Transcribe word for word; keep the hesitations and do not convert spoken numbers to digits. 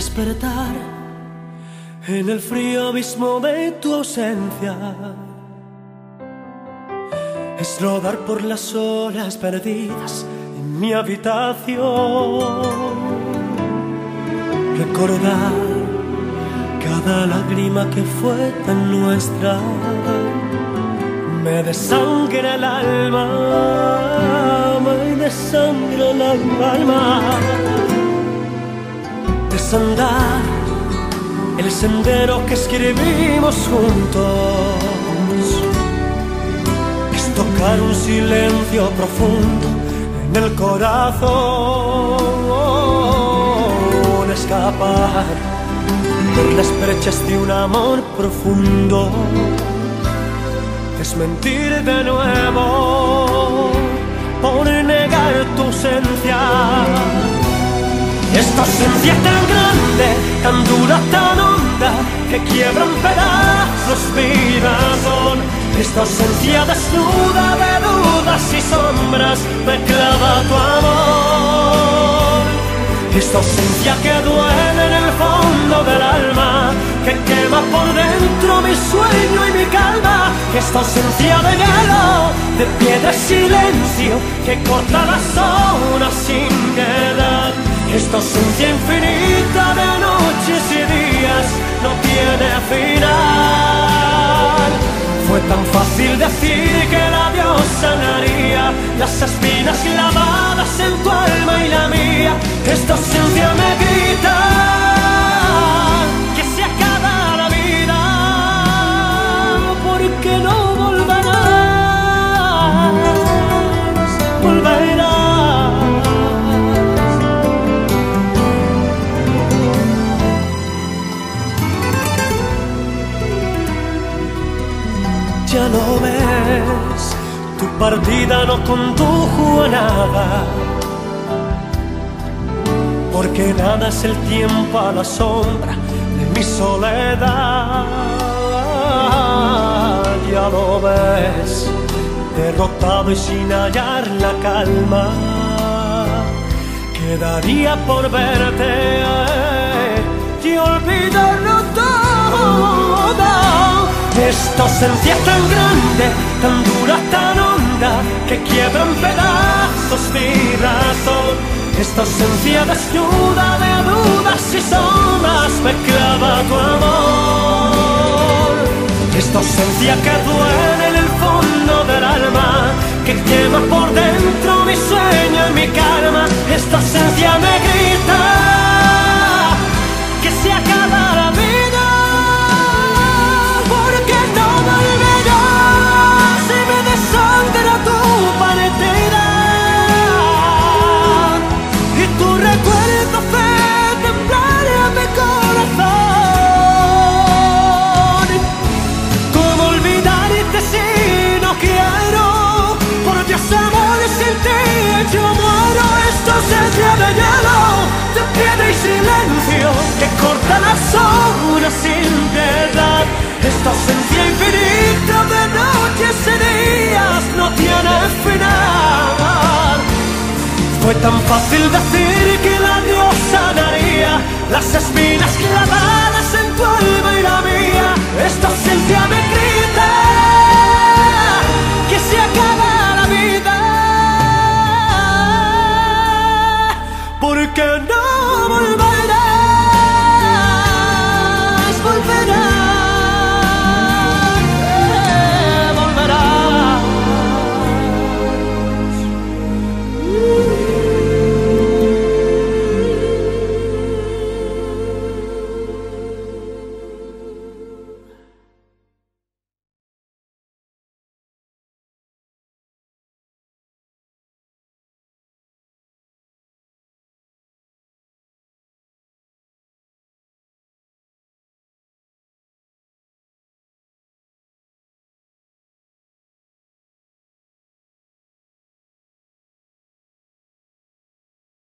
despertar en el frío abismo de tu ausencia, es rodar por las horas perdidas en mi habitación, recordar cada lágrima que fue tan nuestra, me desangra el alma, me desangra el alma. Desandar el sendero que escribimos juntos, es tocar un silencio profundo en el corazón, escapar por las brechas de un amor profundo, desmentir de nuevo por negar tu ausencia. Esta ausencia tan grande, tan dura, tan honda, que quiebra en pedazos mi razón. Esta ausencia desnuda de dudas y sombras me clava tu amor. Esta ausencia que duele en el fondo del alma, que quema por dentro mi sueño y mi calma. Esta ausencia de hielo, de piedra y silencio, que corta las horas sin piedad. Esta ausencia infinita de noches y días no tiene final. Fue tan fácil decir que el adiós sanaría las espinas clavadas en tu alma y la mía. Esta ausencia me grita que se acaba la vida, porque no volverás, volverás. Ya lo ves, tu partida no condujo a nada, porque nada es el tiempo a la sombra de mi soledad. Ya lo ves, derrotado y sin hallar la calma, quedaría por verte y olvidarlo todo. Esta ausencia tan grande, tan dura, tan honda, que quiebra en pedazos mi razón. Esta ausencia desnuda de dudas y sombras me clava tu amor. Esta ausencia que duele en el fondo del alma, que quema por dentro mi sueño y mi karma. Esta ausencia me grita que se acaba la vida, porque no volverás y me desangra tu partida. Y tu recuerdo hace temblar mi corazón. ¿Cómo olvidarte si no quiero? Por Dios, amor, sin ti yo muero. Esta ausencia de hielo, de piedra y silencio, que corta las horas sin piedad. Esta ausencia infinita de noches y días no tiene final. Fue tan fácil decir que el adiós sanaría las espinas clavadas